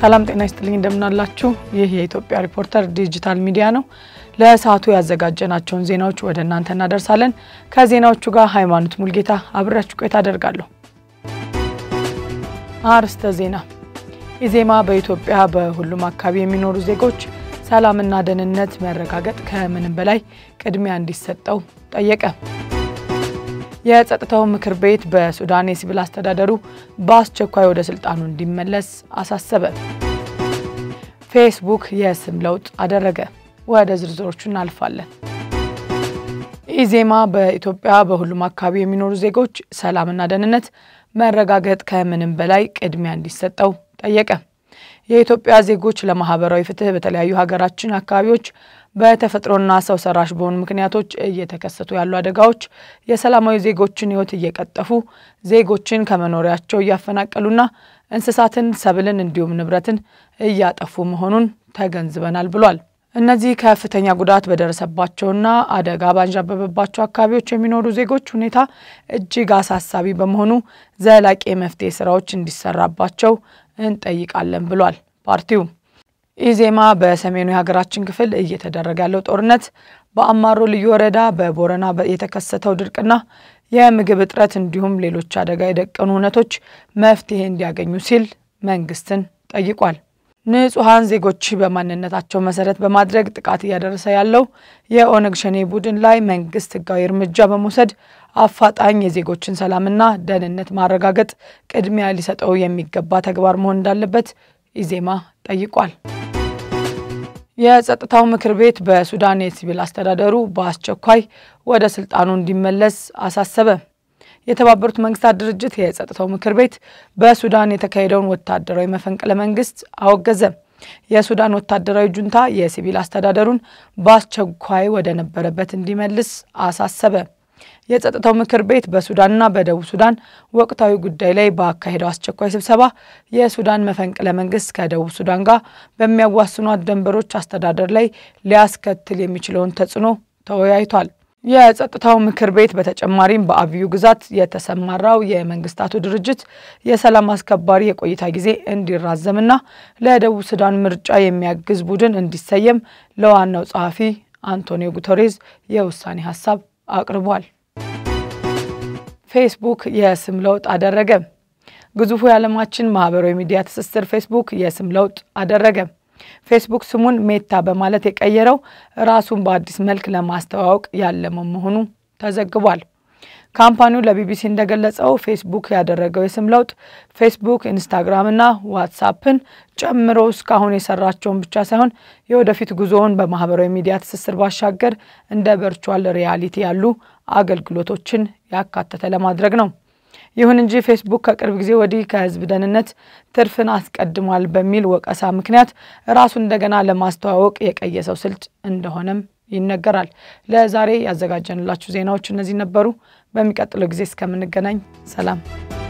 ሰላም ጤና ይስጥልኝ እንደምናላችሁ ይህ የኢትዮጵያ ሪፖርተር ዲጂታል ሚዲያ ነው ለሰዓቱ ያዘጋጀናቸውን ዜናዎች ወደ እናንተ እናደርሳለን ከዜናዎቹ ጋር ሃይማኖት ሙልጌታ አብራችሁ ቆይታ አደርጋለሁ አርስተ ዜና ኢዜማ በኢትዮጵያ በሁሉም አካባቢ የሚኖሩ ዜጎች ሰላምና ደህንነት መረጋገጥ ከምንም በላይ ቅድሚያ እንዲሰጠው ጠየቀ የጸጥታው ምክር ቤት በሱዳን የሲቪል አስተዳደሩ በአስቸኳይ ወደ ስልጣኑ እንዲመለስ አሳሰበ ፌስቡክ የስም ለውጥ አደረገ ወደ ዝርዝሮቹ እናልፋለን ኢዜማ በኢትዮጵያ በሁሉም አካባቢ የሚኖሩ ዜጎች ሰላምና ደህንነት መረጋገጥ ከምንም በላይ ቅድሚያ እንዲሰጠው ጠየቀ የኢትዮጵያ ዜጎች ለማህበራዊ ፍትህ በተለያዩ ሀገራችን አካባቢዎች በተፈጥሮና ሰው ሰራሽ በሆኑ ምክንያቶች እየተከሰቱ ያሉ አደጋዎች የሰላማዊ ዜጎችን ህይወት እየቀጠፉ ዜጎችን ከመኖሪያቸው ያፈናቀሉና እንስሳትን ሰብልን እንዲሁም ንብረትን እያጠፉ መሆኑን ተገንዝበናል ብሏል እነዚህ ከፍተኛ ጉዳት በደረሰባቸውና አደጋ ባንዣበበባቸው አካባቢዎች የሚኖሩ ዜጎች ሁኔታ እጅግ አሳሳቢ በመሆኑ ዘላቂ መፍትሄ ስራዎች እንዲሰራባቸው እንጠይቃለን ብሏል ፓርቲው ኢዜማ በሰሜኑ የሀገራችን ክፍል እየተደረገ ያለው ጦርነት በአማሮ ልዩ ወረዳ በቦረና የተከሰተው ድርቅና የምግብ እጥረት እንዲሁም ሌሎች አደጋ የደቀኑ ሁነቶች መፍትሄ እንዲያገኙ ሲል መንግስትን ጠይቋል ንጹሃን ዜጎች በማንነታቸው መሰረት በማድረግ ጥቃት ያደረሰ ያለው የኦነግ ሸኔ ቡድን ላይ መንግስት ህጋዊ እርምጃ በመውሰድ አፋጣኝ የዜጎችን ሰላምና ደህንነት ማረጋገጥ ቅድሚያ ሊሰጠው የሚገባ ተግባር መሆን እንዳለበት ኢዜማ ጠይቋል የጸጥታው ምክር ቤት በሱዳን የሲቪል አስተዳደሩ በአስቸኳይ ወደ ስልጣኑ እንዲመለስ አሳሰበ የተባበሩት መንግስታት ድርጅት የጸጥታው ምክር ቤት በሱዳን የተካሄደውን ወታደራዊ መፈንቅለ መንግስት አወገዘ የሱዳን ወታደራዊ ጁንታ የሲቪል አስተዳደሩን በአስቸኳይ ወደ ነበረበት እንዲመልስ አሳሰበ የጸጥታው ምክር ቤት በሱዳንና በደቡብ ሱዳን ወቅታዊ ጉዳይ ላይ ባካሄደው አስቸኳይ ስብሰባ የሱዳን መፈንቅለ መንግስት ከደቡብ ሱዳን ጋር በሚያዋስኑት ድንበሮች አስተዳደር ላይ ሊያስከትል የሚችለውን ተጽዕኖ ተወያይቷል የጸጥታው ምክር ቤት በተጨማሪም በአብዩ ግዛት የተሰማራው የመንግስታቱ ድርጅት የሰላም አስከባሪ የቆይታ ጊዜ እንዲራዘምና ለደቡብ ሱዳን ምርጫ የሚያግዝ ቡድን እንዲሰየም ለዋናው ጸሐፊ አንቶኒዮ ጉተሬዝ የውሳኔ ሐሳብ አቅርቧል ፌስቡክ የስም ለውጥ አደረገ ግዙፉ የዓለማችን ማህበራዊ ሚዲያ ትስስር ፌስቡክ የስም ለውጥ አደረገ ፌስቡክ ስሙን ሜታ በማለት የቀየረው ራሱን በአዲስ መልክ ለማስተዋወቅ ያለመው መሆኑ ተዘግቧል ካምፓኒው ለቢቢሲ እንደገለጸው ፌስቡክ ያደረገው የስም ለውጥ ፌስቡክ ኢንስታግራም እና ዋትስአፕን ጨምሮ እስካሁን የሰራቸውን ብቻ ሳይሆን የወደፊት ጉዞውን በማህበራዊ ሚዲያ ትስስር ባሻገር እንደ ቨርቹዋል ሪያሊቲ ያሉ አገልግሎቶችን ያካተተ ለማድረግ ነው ይሁን እንጂ ፌስቡክ ከቅርብ ጊዜ ወዲህ ከህዝብ ደህንነት ትርፍን አስቀድሟል በሚል ወቀሳ ምክንያት ራሱን እንደገና ለማስተዋወቅ የቀየሰው ስልት እንደሆነም ይነገራል ለዛሬ ያዘጋጀንላችሁ ዜናዎች እነዚህ ነበሩ በሚቀጥለው ጊዜ እስከምንገናኝ ሰላም